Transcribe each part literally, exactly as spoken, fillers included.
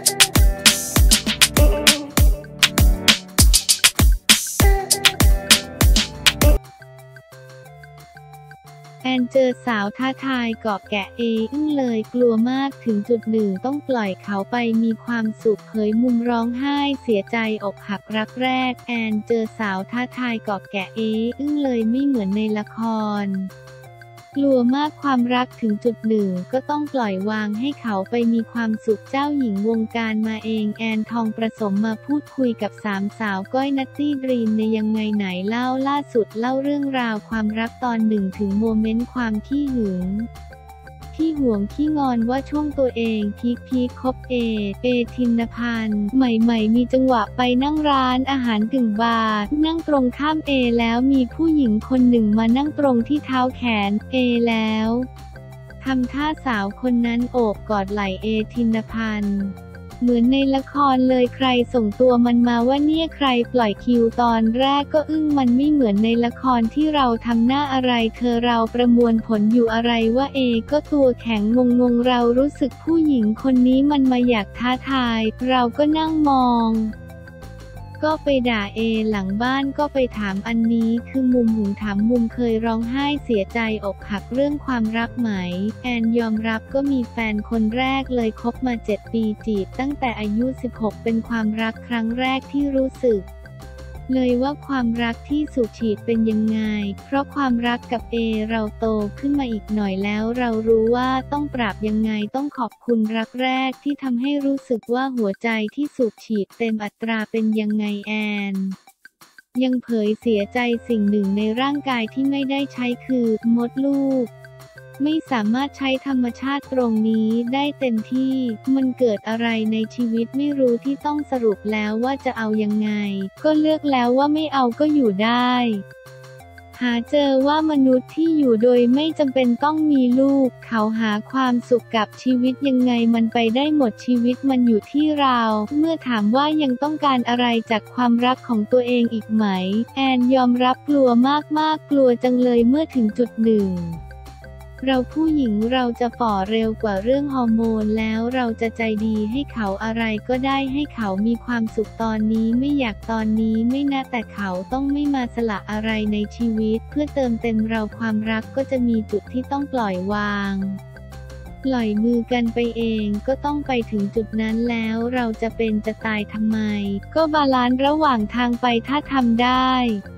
แอนเจอสาวท้าทายเกาะแกะเออึ้งเลยกลัวมากถึงจุดหนึ่งต้องปล่อยเขาไปมีความสุขเผยมุมร้องไห้เสียใจอกหักรักแรกแอนเจอสาวท้าทายเกาะแกะเออึ้งเลยไม่เหมือนในละครกลัวมากความรักถึงจุดหนึ่งก็ต้องปล่อยวางให้เขาไปมีความสุขเจ้าหญิงวงการมาเองแอนทองประสมมาพูดคุยกับสามสาวก้อยนัตตี้ดรีมในยังไงไหนเล่าล่าสุดเล่าเรื่องราวความรักตอนหนึ่งถึงโมเมนต์ความขี้หึงที่ห่วงที่งอนว่าช่วงตัวเองพีคพีคคบเอเอทินพันธ์ใหม่ๆมีจังหวะไปนั่งร้านอาหารกึ่งบาร์นั่งตรงข้ามเอแล้วมีผู้หญิงคนหนึ่งมานั่งตรงที่เท้าแขนเอแล้วทำท่าสาวคนนั้นโอบกอดไหล่เอทินพันธ์เหมือนในละครเลยใครส่งตัวมันมาว่าเนี่ยใครปล่อยคิวตอนแรกก็อึ้งมันไม่เหมือนในละครที่เราทำหน้าอะไรเธอเราประมวลผลอยู่อะไรว่าเอก็ตัวแข็งงงงเรารู้สึกผู้หญิงคนนี้มันมาอยากท้าทายเราก็นั่งมองก็ไปด่าเอหลังบ้านก็ไปถามอันนี้คือมุมหึงถามมุมเคยร้องไห้เสียใจอกหักเรื่องความรักไหมแอนยอมรับก็มีแฟนคนแรกเลยคบมาเจ็ดปีจีบตั้งแต่อายุสิบหกเป็นความรักครั้งแรกที่รู้สึกเลยว่าความรักที่สูบฉีดเป็นยังไงเพราะความรักกับเอเราโตขึ้นมาอีกหน่อยแล้วเรารู้ว่าต้องปรับยังไงต้องขอบคุณรักแรกที่ทำให้รู้สึกว่าหัวใจที่สูบฉีดเต็มอัตราเป็นยังไงแอนยังเผยเสียใจสิ่งหนึ่งในร่างกายที่ไม่ได้ใช้คือมดลูกไม่สามารถใช้ธรรมชาติตรงนี้ได้เต็มที่มันเกิดอะไรในชีวิตไม่รู้ที่ต้องสรุปแล้วว่าจะเอายังไงก็เลือกแล้วว่าไม่เอาก็อยู่ได้หาเจอว่ามนุษย์ที่อยู่โดยไม่จำเป็นต้องมีลูกเขาหาความสุขกับชีวิตยังไงมันไปได้หมดชีวิตมันอยู่ที่เราเมื่อถามว่ายังต้องการอะไรจากความรักของตัวเองอีกไหมแอนยอมรับกลัวมากๆกลัวจังเลยเมื่อถึงจุดหนึ่งเราผู้หญิงเราจะฝ่อเร็วกว่าเรื่องฮอร์โมนแล้วเราจะใจดีให้เขาอะไรก็ได้ให้เขามีความสุขตอนนี้ไม่อยากตอนนี้ไม่นะแต่เขาต้องไม่มาสละอะไรในชีวิตเพื่อเติมเต็มเราความรักก็จะมีจุดที่ต้องปล่อยวางปล่อยมือกันไปเองก็ต้องไปถึงจุดนั้นแล้วเราจะเป็นจะตายทำไมก็บาลานซ์ระหว่างทางไปถ้าทำได้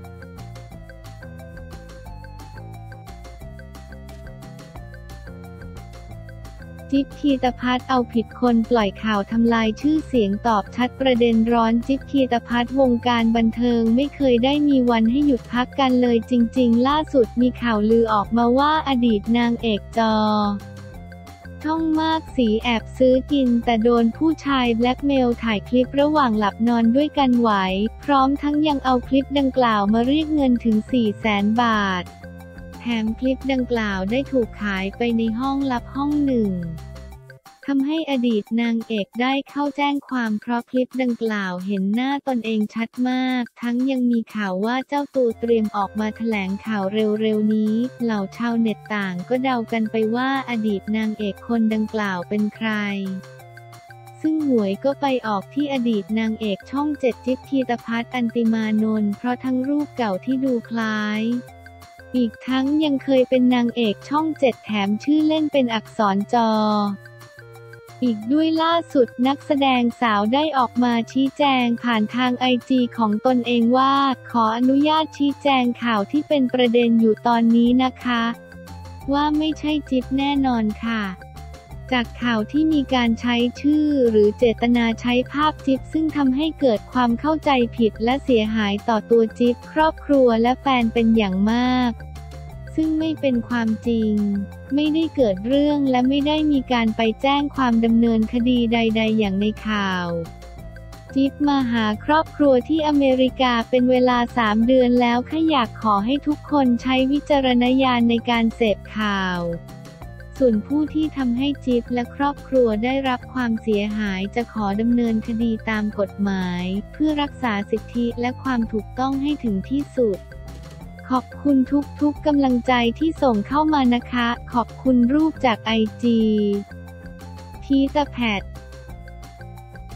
จิ๊บคีตภัทรเอาผิดคนปล่อยข่าวทำลายชื่อเสียงตอบชัดประเด็นร้อนจิ๊บคีตภัทรวงการบันเทิงไม่เคยได้มีวันให้หยุดพักกันเลยจริงๆล่าสุดมีข่าวลือออกมาว่าอดีตนางเอกจอช่องมากสีแอบซื้อกินแต่โดนผู้ชายแบล็คเมลถ่ายคลิประหว่างหลับนอนด้วยกันไหวพร้อมทั้งยังเอาคลิปดังกล่าวมาเรียกเงินถึง สี่แสน บาทแถมคลิปดังกล่าวได้ถูกขายไปในห้องลับห้องหนึ่งทำให้อดีตนางเอกได้เข้าแจ้งความเพราะคลิปดังกล่าวเห็นหน้าตนเองชัดมากทั้งยังมีข่าวว่าเจ้าตัวเตรียมออกมาแถลงข่าวเร็วๆนี้เหล่าชาวเน็ตต่างก็เดากันไปว่าอดีตนางเอกคนดังกล่าวเป็นใครซึ่งหวยก็ไปออกที่อดีตนางเอกช่องเจ็ดจิ๊บคีตภัทรอันติมานนท์เพราะทั้งรูปเก่าที่ดูคล้ายอีกทั้งยังเคยเป็นนางเอกช่องเจ็ดแถมชื่อเล่นเป็นอักษรจออีกด้วยล่าสุดนักแสดงสาวได้ออกมาชี้แจงผ่านทางไอจีของตนเองว่าขออนุญาตชี้แจงข่าวที่เป็นประเด็นอยู่ตอนนี้นะคะว่าไม่ใช่จิ๊บแน่นอนค่ะจากข่าวที่มีการใช้ชื่อหรือเจตนาใช้ภาพจิ๊บซึ่งทำให้เกิดความเข้าใจผิดและเสียหายต่อตัวจิ๊บครอบครัวและแฟนเป็นอย่างมากซึ่งไม่เป็นความจริงไม่ได้เกิดเรื่องและไม่ได้มีการไปแจ้งความดำเนินคดีใดๆอย่างในข่าวจิ๊บมาหาครอบครัวที่อเมริกาเป็นเวลาสามเดือนแล้วแค่อยากขอให้ทุกคนใช้วิจารณญาณในการเสพข่าวส่วนผู้ที่ทำให้จิ๊บและครอบครัวได้รับความเสียหายจะขอดำเนินคดีตามกฎหมายเพื่อรักษาสิทธิและความถูกต้องให้ถึงที่สุดขอบคุณทุกๆกำลังใจที่ส่งเข้ามานะคะขอบคุณรูปจากไอจีทีตะแพด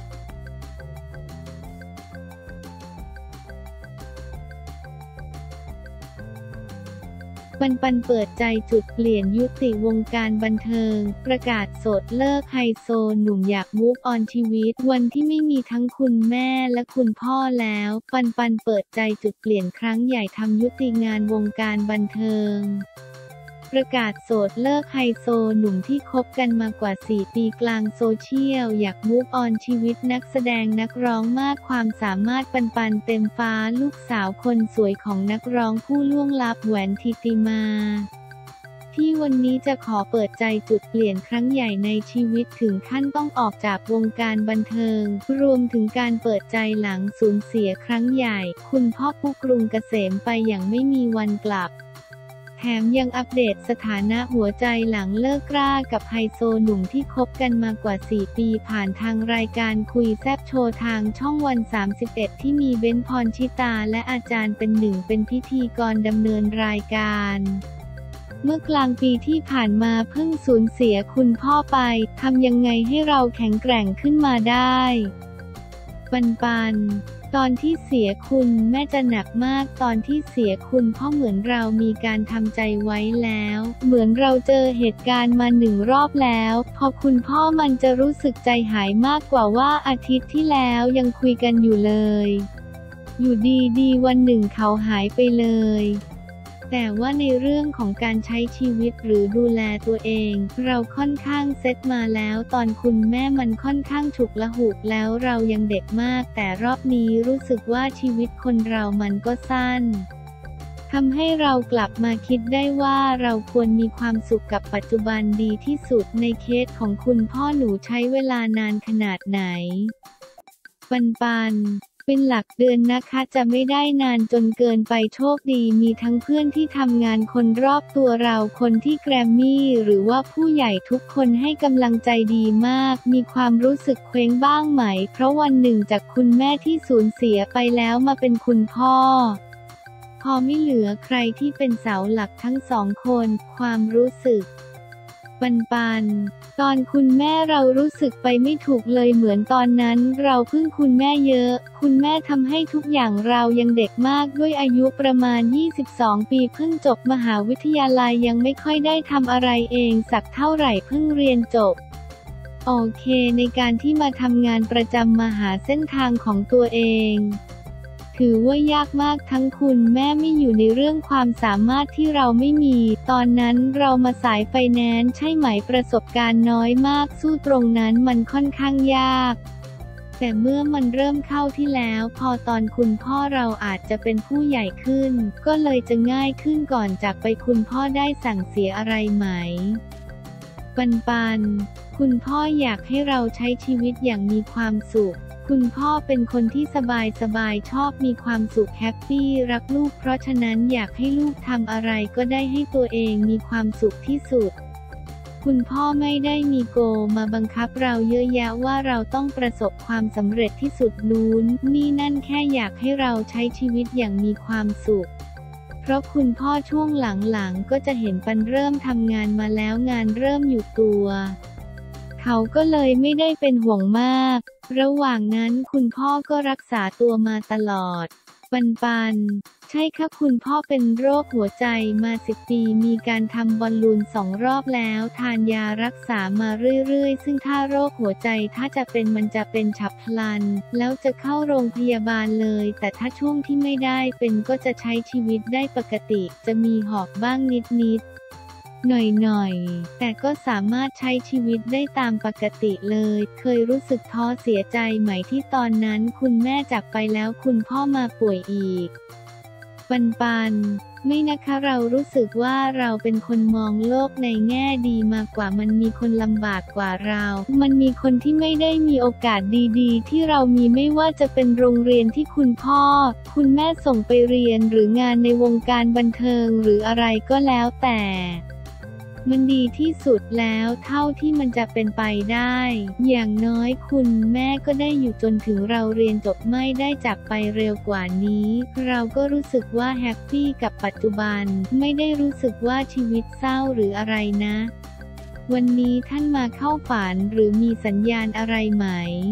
ปันปันเปิดใจจุดเปลี่ยนยุติวงการบันเทิงประกาศโสดเลิกไฮโซหนุ่มอยากมูฟออนชีวิตวันที่ไม่มีทั้งคุณแม่และคุณพ่อแล้วปันปันเปิดใจจุดเปลี่ยนครั้งใหญ่ทำยุติงานวงการบันเทิงประกาศโสดเลิกไฮโซหนุ่มที่คบกันมากว่าสี่ปีกลางโซเชียลอยากมูฟออนชีวิตนักแสดงนักร้องมากความสามารถปันปันเต็มฟ้าลูกสาวคนสวยของนักร้องผู้ล่วงลับแหวนทิติมาที่วันนี้จะขอเปิดใจจุดเปลี่ยนครั้งใหญ่ในชีวิตถึงขั้นต้องออกจากวงการบันเทิงรวมถึงการเปิดใจหลังสูญเสียครั้งใหญ่คุณพ่อปุ๊กรุงเกษมไปอย่างไม่มีวันกลับแถมยังอัปเดตสถานะหัวใจหลังเลิกรากับไฮโซหนุ่มที่คบกันมากว่าสี่ปีผ่านทางรายการคุยแซ่บโชว์ทางช่องวันสามสิบเอ็ดที่มีเบ้นพรชิตาและอาจารย์เป็นหนึ่งเป็นพิธีกรดำเนินรายการเมื่อกลางปีที่ผ่านมาเพิ่งสูญเสียคุณพ่อไปทำยังไงให้เราแข็งแกร่งขึ้นมาได้ปันปันตอนที่เสียคุณแม่จะหนักมากตอนที่เสียคุณพ่อเหมือนเรามีการทำใจไว้แล้วเหมือนเราเจอเหตุการณ์มาหนึ่งรอบแล้วพอคุณพ่อมันจะรู้สึกใจหายมากกว่าว่าอาทิตย์ที่แล้วยังคุยกันอยู่เลยอยู่ดีๆวันหนึ่งเขาหายไปเลยแต่ว่าในเรื่องของการใช้ชีวิตหรือดูแลตัวเองเราค่อนข้างเซตมาแล้วตอนคุณแม่มันค่อนข้างฉุกละหุกแล้วเรายังเด็กมากแต่รอบนี้รู้สึกว่าชีวิตคนเรามันก็สั้นทำให้เรากลับมาคิดได้ว่าเราควรมีความสุขกับปัจจุบันดีที่สุดในเคสของคุณพ่อหนูใช้เวลานานขนาดไหนปันปันเป็นหลักเดือนนะคะจะไม่ได้นานจนเกินไปโชคดีมีทั้งเพื่อนที่ทำงานคนรอบตัวเราคนที่แกรมมี่หรือว่าผู้ใหญ่ทุกคนให้กำลังใจดีมากมีความรู้สึกเคว้งบ้างไหมเพราะวันหนึ่งจากคุณแม่ที่สูญเสียไปแล้วมาเป็นคุณพ่อพอไม่เหลือใครที่เป็นเสาหลักทั้งสองคนความรู้สึกปันปันตอนคุณแม่เรารู้สึกไปไม่ถูกเลยเหมือนตอนนั้นเราพึ่งคุณแม่เยอะคุณแม่ทำให้ทุกอย่างเรายังเด็กมากด้วยอายุประมาณยี่สิบสองปีเพิ่งจบมหาวิทยาลัยยังไม่ค่อยได้ทำอะไรเองสักเท่าไหร่เพิ่งเรียนจบโอเคในการที่มาทำงานประจำมาหาเส้นทางของตัวเองถือว่ายากมากทั้งคุณแม่ไม่อยู่ในเรื่องความสามารถที่เราไม่มีตอนนั้นเรามาสายไฟแนนซ์ใช่ไหมประสบการณ์น้อยมากสู้ตรงนั้นมันค่อนข้างยากแต่เมื่อมันเริ่มเข้าที่แล้วพอตอนคุณพ่อเราอาจจะเป็นผู้ใหญ่ขึ้นก็เลยจะง่ายขึ้นก่อนจากไปคุณพ่อได้สั่งเสียอะไรไหมปันปันคุณพ่ออยากให้เราใช้ชีวิตอย่างมีความสุขคุณพ่อเป็นคนที่สบายสบายชอบมีความสุขแฮปปี้รักลูกเพราะฉะนั้นอยากให้ลูกทำอะไรก็ได้ให้ตัวเองมีความสุขที่สุดคุณพ่อไม่ได้มีโกมาบังคับเราเยอะแยะว่าเราต้องประสบความสำเร็จที่สุดนู้นนี่นั่นแค่อยากให้เราใช้ชีวิตอย่างมีความสุขเพราะคุณพ่อช่วงหลังๆก็จะเห็นปันเริ่มทำงานมาแล้วงานเริ่มอยู่ตัวเขาก็เลยไม่ได้เป็นห่วงมากระหว่างนั้นคุณพ่อก็รักษาตัวมาตลอดปันปันใช่ค่ะคุณพ่อเป็นโรคหัวใจมาสิบปีมีการทำบอลลูนสองรอบแล้วทานยารักษามาเรื่อยๆซึ่งถ้าโรคหัวใจถ้าจะเป็นมันจะเป็นฉับพลันแล้วจะเข้าโรงพยาบาลเลยแต่ถ้าช่วงที่ไม่ได้เป็นก็จะใช้ชีวิตได้ปกติจะมีหอบบ้างนิดๆหน่อยๆแต่ก็สามารถใช้ชีวิตได้ตามปกติเลยเคยรู้สึกท้อเสียใจไหมที่ตอนนั้นคุณแม่จากไปแล้วคุณพ่อมาป่วยอีกปันปันไม่นะคะเรารู้สึกว่าเราเป็นคนมองโลกในแง่ดีมากกว่ามันมีคนลำบากกว่าเรามันมีคนที่ไม่ได้มีโอกาสดีๆที่เรามีไม่ว่าจะเป็นโรงเรียนที่คุณพ่อคุณแม่ส่งไปเรียนหรืองานในวงการบันเทิงหรืออะไรก็แล้วแต่มันดีที่สุดแล้วเท่าที่มันจะเป็นไปได้อย่างน้อยคุณแม่ก็ได้อยู่จนถึงเราเรียนจบไม่ได้จากไปเร็วกว่านี้เราก็รู้สึกว่าแฮปปี้กับปัจจุบันไม่ได้รู้สึกว่าชีวิตเศร้าหรืออะไรนะวันนี้ท่านมาเข้าฝันหรือมีสัญญาณอะไรไหมป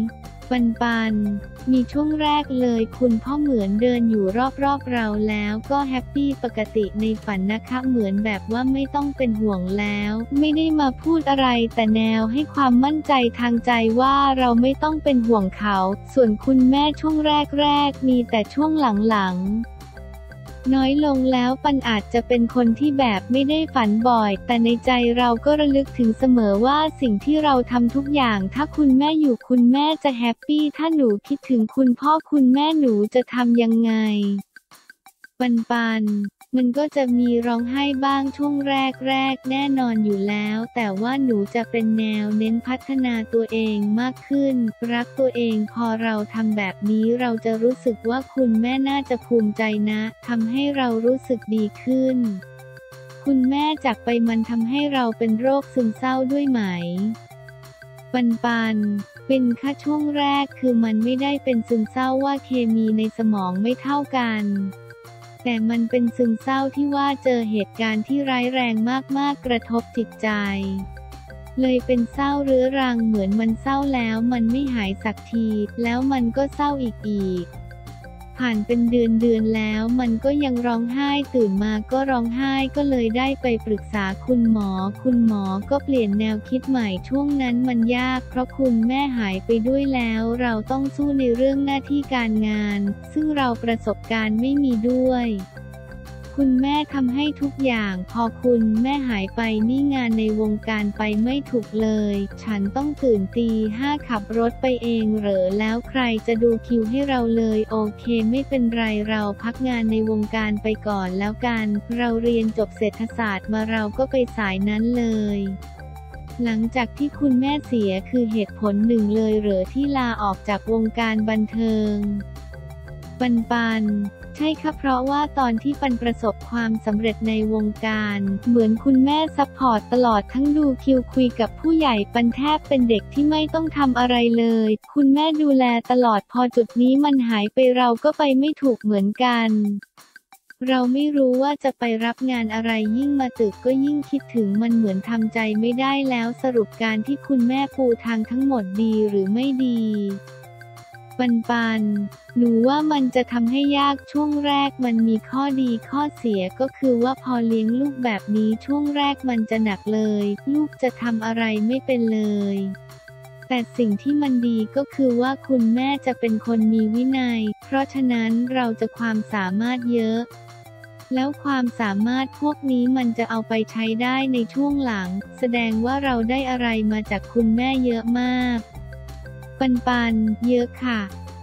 ปันปันมีช่วงแรกเลยคุณพ่อเหมือนเดินอยู่รอบๆเราแล้วก็แฮปปี้ปกติในฝันนะคะเหมือนแบบว่าไม่ต้องเป็นห่วงแล้วไม่ได้มาพูดอะไรแต่แนวให้ความมั่นใจทางใจว่าเราไม่ต้องเป็นห่วงเขาส่วนคุณแม่ช่วงแรกๆมีแต่ช่วงหลังๆน้อยลงแล้วปันอาจจะเป็นคนที่แบบไม่ได้ฝันบ่อยแต่ในใจเราก็ระลึกถึงเสมอว่าสิ่งที่เราทำทุกอย่างถ้าคุณแม่อยู่คุณแม่จะแฮปปี้ถ้าหนูคิดถึงคุณพ่อคุณแม่หนูจะทำยังไงปันปันมันก็จะมีร้องไห้บ้างช่วงแรกๆแน่นอนอยู่แล้วแต่ว่าหนูจะเป็นแนวเน้นพัฒนาตัวเองมากขึ้นรักตัวเองพอเราทำแบบนี้เราจะรู้สึกว่าคุณแม่น่าจะภูมิใจนะทำให้เรารู้สึกดีขึ้นคุณแม่จากไปมันทำให้เราเป็นโรคซึมเศร้าด้วยไหมปันปันเป็นแค่ช่วงแรกคือมันไม่ได้เป็นซึมเศร้าว่าเคมีในสมองไม่เท่ากันแต่มันเป็นซึมเศร้าที่ว่าเจอเหตุการณ์ที่ร้ายแรงมากๆกระทบจิตใจเลยเป็นเศร้าเรื้อรังเหมือนมันเศร้าแล้วมันไม่หายสักทีแล้วมันก็เศร้าอีกอีกผ่านเป็นเดือนเดือนแล้วมันก็ยังร้องไห้ตื่นมาก็ร้องไห้ก็เลยได้ไปปรึกษาคุณหมอคุณหมอก็เปลี่ยนแนวคิดใหม่ช่วงนั้นมันยากเพราะคุณแม่หายไปด้วยแล้วเราต้องสู้ในเรื่องหน้าที่การงานซึ่งเราประสบการณ์ไม่มีด้วยคุณแม่ทำให้ทุกอย่างพอคุณแม่หายไปนี่งานในวงการไปไม่ถูกเลยฉันต้องตื่นตีห้าขับรถไปเองเหรอแล้วใครจะดูคิวให้เราเลยโอเคไม่เป็นไรเราพักงานในวงการไปก่อนแล้วกันเราเรียนจบเศรษฐศาสตร์มาเราก็ไปสายนั้นเลยหลังจากที่คุณแม่เสียคือเหตุผลหนึ่งเลยเหรอที่ลาออกจากวงการบันเทิงปันปันใช่ค่ะเพราะว่าตอนที่ปันประสบความสำเร็จในวงการเหมือนคุณแม่ซัพพอร์ตตลอดทั้งดูคิวคุยกับผู้ใหญ่ปันแทบเป็นเด็กที่ไม่ต้องทำอะไรเลยคุณแม่ดูแลตลอดพอจุดนี้มันหายไปเราก็ไปไม่ถูกเหมือนกันเราไม่รู้ว่าจะไปรับงานอะไรยิ่งมาตึกก็ยิ่งคิดถึงมันเหมือนทำใจไม่ได้แล้วสรุปการที่คุณแม่ปูทางทั้งหมดดีหรือไม่ดีปันปันหนูว่ามันจะทำให้ยากช่วงแรกมันมีข้อดีข้อเสียก็คือว่าพอเลี้ยงลูกแบบนี้ช่วงแรกมันจะหนักเลยลูกจะทำอะไรไม่เป็นเลยแต่สิ่งที่มันดีก็คือว่าคุณแม่จะเป็นคนมีวินัยเพราะฉะนั้นเราจะความสามารถเยอะแล้วความสามารถพวกนี้มันจะเอาไปใช้ได้ในช่วงหลังแสดงว่าเราได้อะไรมาจากคุณแม่เยอะมากปันปันเยอะค่ะ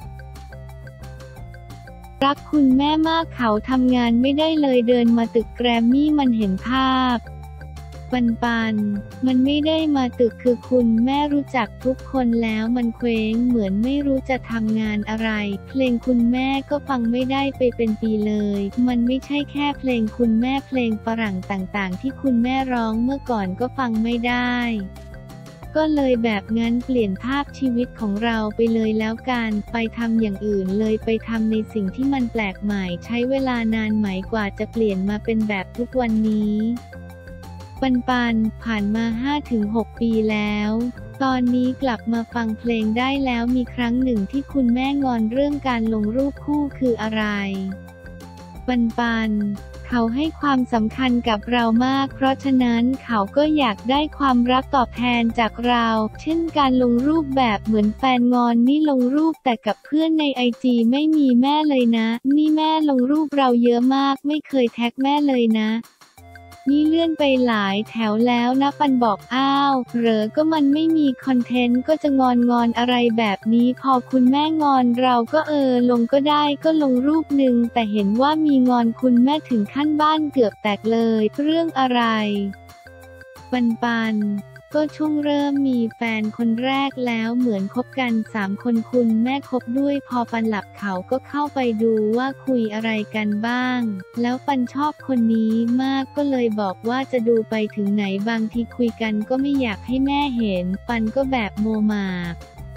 รักคุณแม่มากเขาทำงานไม่ได้เลยเดินมาตึกแกรมมี่มันเห็นภาพปันปันมันไม่ได้มาตึกคือคุณแม่รู้จักทุกคนแล้วมันเคว้งเหมือนไม่รู้จะทำงานอะไรเพลงคุณแม่ก็ฟังไม่ได้ไปเป็นปีเลยมันไม่ใช่แค่เพลงคุณแม่เพลงฝรั่งต่างๆที่คุณแม่ร้องเมื่อก่อนก็ฟังไม่ได้ก็เลยแบบงั้นเปลี่ยนภาพชีวิตของเราไปเลยแล้วกันไปทำอย่างอื่นเลยไปทำในสิ่งที่มันแปลกใหม่ใช้เวลานานไหมกว่าจะเปลี่ยนมาเป็นแบบทุกวันนี้ปันปันผ่านมา ห้าถึงหก ปีแล้วตอนนี้กลับมาฟังเพลงได้แล้วมีครั้งหนึ่งที่คุณแม่งอนเรื่องการลงรูปคู่คืออะไรปันปันเขาให้ความสำคัญกับเรามากเพราะฉะนั้นเขาก็อยากได้ความรักตอบแทนจากเราเช่นการลงรูปแบบเหมือนแฟนงอนนี่ลงรูปแต่กับเพื่อนในไอจีไม่มีแม่เลยนะนี่แม่ลงรูปเราเยอะมากไม่เคยแท็กแม่เลยนะนี่เลื่อนไปหลายแถวแล้วนะปันบอกอ้าวเหรอก็มันไม่มีคอนเทนต์ก็จะงอนงอนอะไรแบบนี้พอคุณแม่งอนเราก็เออลงก็ได้ก็ลงรูปหนึ่งแต่เห็นว่ามีงอนคุณแม่ถึงขั้นบ้านเกือบแตกเลยเรื่องอะไรปันปันก็ช่วงเริ่มมีแฟนคนแรกแล้วเหมือนคบกันสามคนคุณแม่คบด้วยพอปันหลับเขาก็เข้าไปดูว่าคุยอะไรกันบ้างแล้วปันชอบคนนี้มากก็เลยบอกว่าจะดูไปถึงไหนบางทีคุยกันก็ไม่อยากให้แม่เห็นปันก็แบบโมหมาก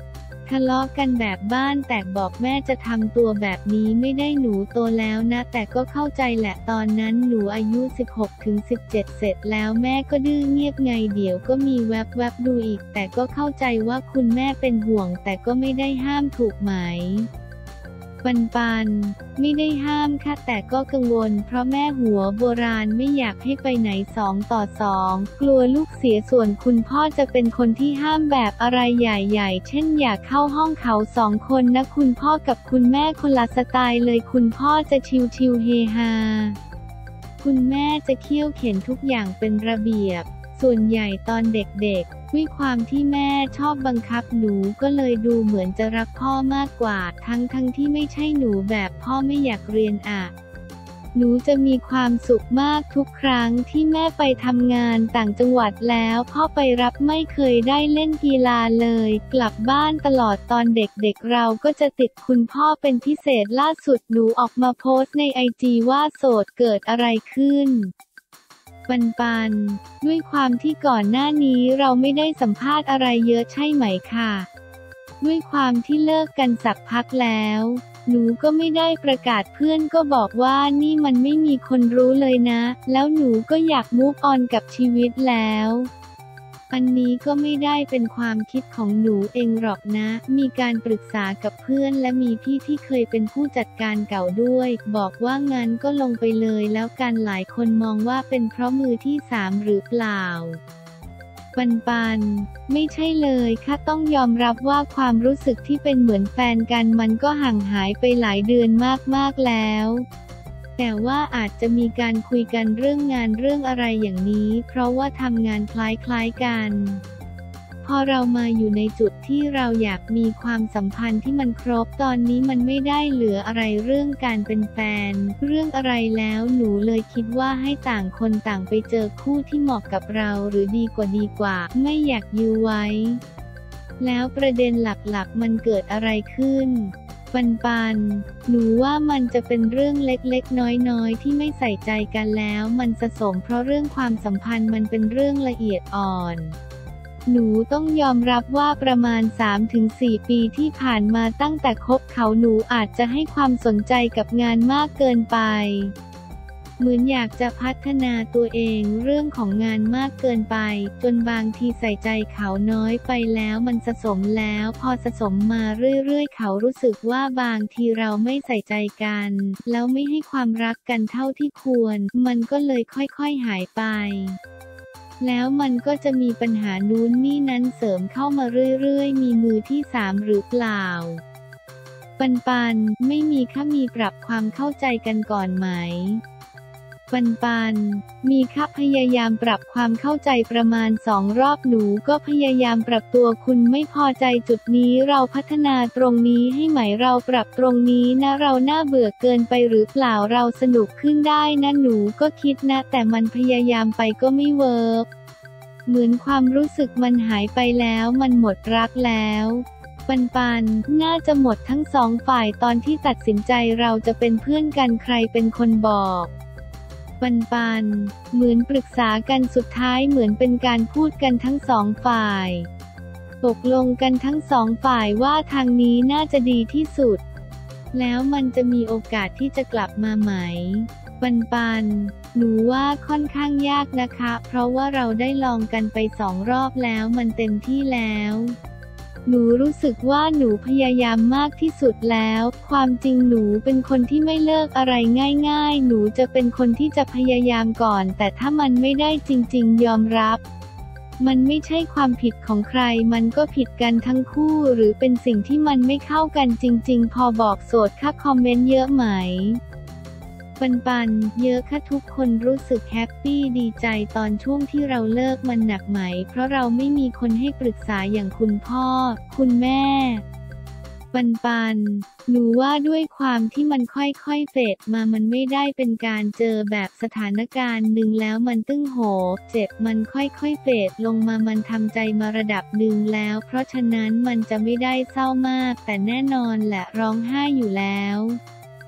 ทะเลาะกันแบบบ้านแตกบอกแม่จะทำตัวแบบนี้ไม่ได้หนูโตแล้วนะแต่ก็เข้าใจแหละตอนนั้นหนูอายุ สิบหกถึงสิบเจ็ด เสร็จแล้วแม่ก็ดื้อเงียบไงเดี๋ยวก็มีแวบๆดูอีกแต่ก็เข้าใจว่าคุณแม่เป็นห่วงแต่ก็ไม่ได้ห้ามถูกไหมปันปันไม่ได้ห้ามค่ะแต่ก็กังวลเพราะแม่หัวโบราณไม่อยากให้ไปไหนสองต่อสองกลัวลูกเสียส่วนคุณพ่อจะเป็นคนที่ห้ามแบบอะไรใหญ่ๆเช่นอยากเข้าห้องเขาสองคนนะคุณพ่อกับคุณแม่คนละสไตล์เลยคุณพ่อจะชิวๆเฮฮาคุณแม่จะเคี่ยวเข็นทุกอย่างเป็นระเบียบส่วนใหญ่ตอนเด็กๆด้วยความที่แม่ชอบบังคับหนูก็เลยดูเหมือนจะรักพ่อมากกว่าทั้งทั้งที่ไม่ใช่หนูแบบพ่อไม่อยากเรียนอ่ะหนูจะมีความสุขมากทุกครั้งที่แม่ไปทำงานต่างจังหวัดแล้วพ่อไปรับไม่เคยได้เล่นกีฬาเลยกลับบ้านตลอดตอนเด็กๆเราก็จะติดคุณพ่อเป็นพิเศษล่าสุดหนูออกมาโพสต์ในไอจีว่าโสดเกิดอะไรขึ้นปันปันด้วยความที่ก่อนหน้านี้เราไม่ได้สัมภาษณ์อะไรเยอะใช่ไหมค่ะด้วยความที่เลิกกันสักพักแล้วหนูก็ไม่ได้ประกาศเพื่อนก็บอกว่านี่มันไม่มีคนรู้เลยนะแล้วหนูก็อยากมูฟออนกับชีวิตแล้วอันนี้ก็ไม่ได้เป็นความคิดของหนูเองหรอกนะมีการปรึกษากับเพื่อนและมีพี่ที่เคยเป็นผู้จัดการเก่าด้วยบอกว่างั้นก็ลงไปเลยแล้วกันหลายคนมองว่าเป็นเพราะมือที่สามหรือเปล่าปันปันไม่ใช่เลยค่ะต้องยอมรับว่าความรู้สึกที่เป็นเหมือนแฟนกันมันก็ห่างหายไปหลายเดือนมากๆแล้วแต่ว่าอาจจะมีการคุยกันเรื่องงานเรื่องอะไรอย่างนี้เพราะว่าทำงานคล้ายๆกันพอเรามาอยู่ในจุดที่เราอยากมีความสัมพันธ์ที่มันครบตอนนี้มันไม่ได้เหลืออะไรเรื่องการเป็นแฟนเรื่องอะไรแล้วหนูเลยคิดว่าให้ต่างคนต่างไปเจอคู่ที่เหมาะกับเราหรือดีกว่าดีกว่าไม่อยากยื้อไว้แล้วประเด็นหลักๆมันเกิดอะไรขึ้นปันปันหนูว่ามันจะเป็นเรื่องเล็กๆน้อยๆที่ไม่ใส่ใจกันแล้วมันสะสมเพราะเรื่องความสัมพันธ์มันเป็นเรื่องละเอียดอ่อนหนูต้องยอมรับว่าประมาณ สามถึงสี่ ปีที่ผ่านมาตั้งแต่คบเขาหนูอาจจะให้ความสนใจกับงานมากเกินไปเหมือนอยากจะพัฒนาตัวเองเรื่องของงานมากเกินไปจนบางทีใส่ใจเขาน้อยไปแล้วมันสะสมแล้วพอสะสมมาเรื่อยๆเขารู้สึกว่าบางทีเราไม่ใส่ใจกันแล้วไม่ให้ความรักกันเท่าที่ควรมันก็เลยค่อยๆหายไปแล้วมันก็จะมีปัญหานู้นนี่นั้นเสริมเข้ามาเรื่อยๆมีมือที่สามหรือเปล่าปันปันไม่มีค่ะมีปรับความเข้าใจกันก่อนไหมปันปันมีค่ะพยายามปรับความเข้าใจประมาณสองรอบหนูก็พยายามปรับตัวคุณไม่พอใจจุดนี้เราพัฒนาตรงนี้ให้ไหมเราปรับตรงนี้นะเราน่าเบื่อเกินไปหรือเปล่าเราสนุกขึ้นได้นะหนูก็คิดนะแต่มันพยายามไปก็ไม่เวิร์กเหมือนความรู้สึกมันหายไปแล้วมันหมดรักแล้วปันปันน่าจะหมดทั้งสองฝ่ายตอนที่ตัดสินใจเราจะเป็นเพื่อนกันใครเป็นคนบอกปันปันเหมือนปรึกษากันสุดท้ายเหมือนเป็นการพูดกันทั้งสองฝ่ายตกลงกันทั้งสองฝ่ายว่าทางนี้น่าจะดีที่สุดแล้วมันจะมีโอกาสที่จะกลับมาไหมปันปันหนูว่าค่อนข้างยากนะคะเพราะว่าเราได้ลองกันไปสองรอบแล้วมันเต็มที่แล้วหนูรู้สึกว่าหนูพยายามมากที่สุดแล้วความจริงหนูเป็นคนที่ไม่เลิกอะไรง่ายๆหนูจะเป็นคนที่จะพยายามก่อนแต่ถ้ามันไม่ได้จริงๆยอมรับมันไม่ใช่ความผิดของใครมันก็ผิดกันทั้งคู่หรือเป็นสิ่งที่มันไม่เข้ากันจริงๆพอบอกโสดค่ะคอมเมนต์เยอะไหมปันปันเยอะค่ะทุกคนรู้สึกแฮปปี้ดีใจตอนช่วงที่เราเลิกมันหนักไหมเพราะเราไม่มีคนให้ปรึกษาอย่างคุณพ่อคุณแม่ปันปันหนูว่าด้วยความที่มันค่อยๆเฟดมามันไม่ได้เป็นการเจอแบบสถานการณ์หนึ่งแล้วมันตึ้งโหเจ็บมันค่อยๆเฟดลงมามันทำใจมาระดับหนึ่งแล้วเพราะฉะนั้นมันจะไม่ได้เศร้ามากแต่แน่นอนแหละร้องไห้อยู่แล้ว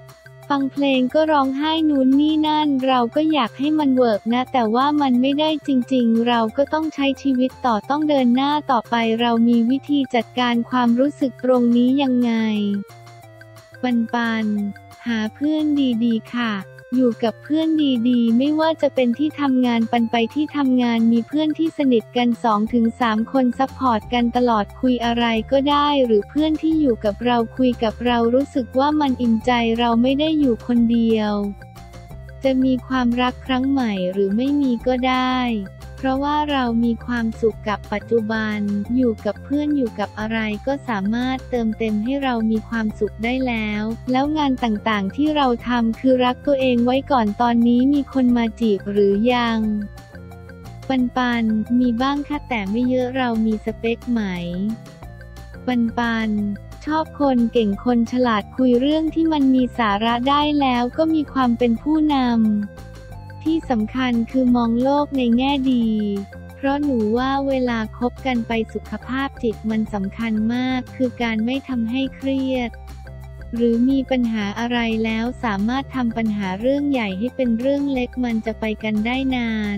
ฟังเพลงก็ร้องไห้นู้นนี่นั่นเราก็อยากให้มันเวิร์กนะแต่ว่ามันไม่ได้จริงๆเราก็ต้องใช้ชีวิตต่อต้องเดินหน้าต่อไปเรามีวิธีจัดการความรู้สึกตรงนี้ยังไงปันปันหาเพื่อนดีๆค่ะอยู่กับเพื่อนดีๆไม่ว่าจะเป็นที่ทำงานปันไปที่ทำงานมีเพื่อนที่สนิทกัน สองถึงสาม คนซัพพอร์ตกันตลอดคุยอะไรก็ได้หรือเพื่อนที่อยู่กับเราคุยกับเรารู้สึกว่ามันอิ่มใจเราไม่ได้อยู่คนเดียวจะมีความรักครั้งใหม่หรือไม่มีก็ได้เพราะว่าเรามีความสุขกับปัจจุบันอยู่กับเพื่อนอยู่กับอะไรก็สามารถเติมเต็มให้เรามีความสุขได้แล้วแล้วงานต่างๆที่เราทำคือรักตัวเองไว้ก่อนตอนนี้มีคนมาจีบหรือยังปันปันมีบ้างค่ะแต่ไม่เยอะเรามีสเปคไหมปันปันชอบคนเก่งคนฉลาดคุยเรื่องที่มันมีสาระได้แล้วก็มีความเป็นผู้นำที่สำคัญคือมองโลกในแง่ดีเพราะหนูว่าเวลาคบกันไปสุขภาพจิตมันสำคัญมากคือการไม่ทำให้เครียดหรือมีปัญหาอะไรแล้วสามารถทำปัญหาเรื่องใหญ่ให้เป็นเรื่องเล็กมันจะไปกันได้นาน